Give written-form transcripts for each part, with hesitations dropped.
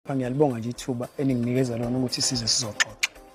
Ngiyalibonga nje ithuba eninginikeza lona ukuthi size sizoxoxa.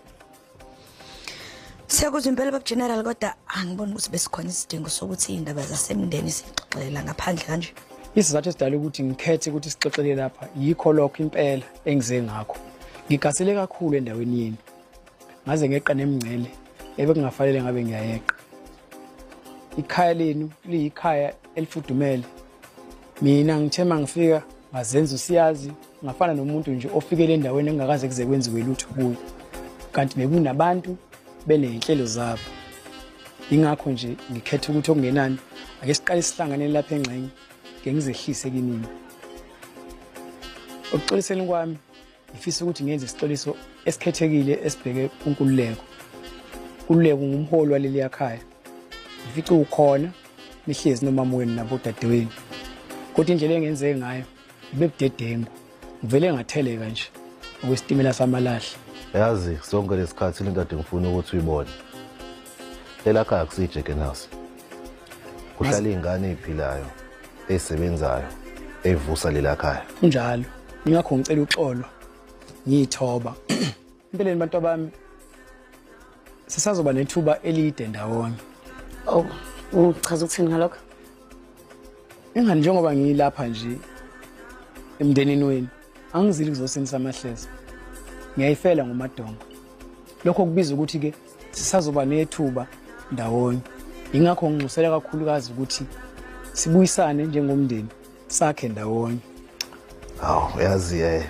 Siyakuzwa impela baba General kodwa angiboni ukuthi besikhona isidingo sokuthi indaba zasemndeni sixoxela ngaphandle kanje. Isizathu esidala ukuthi ngikhethe ukuthi sixoxele lapha yikho lokho impela engize ngakho. Ngigasele kakhulu endaweni yenu. Ngaze ngeqa nemingcele ebekungafanele ngabe ngiyayeqa. Ikhaya lenu liyikhaya elifudumele. Mina ngithema ngifika ngazenza usiyazi ngafana nomuntu nje ofikele endaweni engakaze kuze kwenziwe lutho kuyo. Kanti bekunabantu beneyinhlelo zabo. Ingakho nje ngikhetha ukuthi okungenani ake siqale sihlangane lapha engxenye ngizehlise kinini. Ukuxoliseni kwami ngifisa ukuthi ngenze isixoliso esikhethekile esibheke kunkululeko. Kululeko ngumholi waleli yakhaya. Ngifica ukhona nihlezi nomama wenu nabodadewenu. Kodwa indlela engenzeke ngayo bebudedengu ngivele ngatheleka nje okwesitimela samalahla. Yazi sonke lesikhathi into ade ngifuna ukuthi uyibone. Lela khaya kusijeke naso. Kuhlala ingane eziphilayo, ezisebenzayo, evusa lela khaya. Kunjalo. Ingakho ngicela uxolo. Ngiyithoba. Impeleni bantu bami sisazoba nethuba elide ndawonye. Oh, uchaza ukuthini ngalokho? Ingani njengoba ngiyilapha nje emndenini wenu. Angizili kuzosinisa amahleza. Ngiyayifela ngomadongo. Lokho kubiza ukuthi ke sisazoba nethuba ndawonye. Ingakho ngixusela kakhulukazi ukuthi sibuyisane njengomndeni sakhe ndawonye. Hawu yazi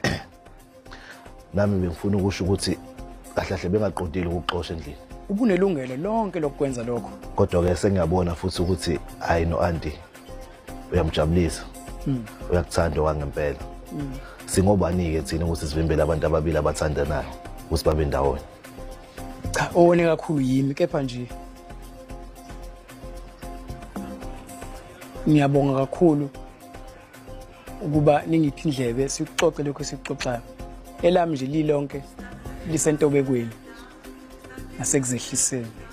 nami bengifuna ukusho ukuthi kahle bengaqondile ukuxoxa endlini. Ubunelungelo lonke lokwenza lokho. Kodwa ke sengiyabona futhi ukuthi hayi no Andy uyamjabulisa. Uyakuthanda wangempela. Singobani ke thina ukuthi sivimbele abantu ababili abathandanayo ukuthi babe ndawonye. Cha, owone kakhulu yimi kepha nje ngiyabonga kakhulu ukuba ningiphi indlebe sikuxoxe lokho sikuxoxayo. Elami nje lilonke lisentobekweni nasekuzehliseni.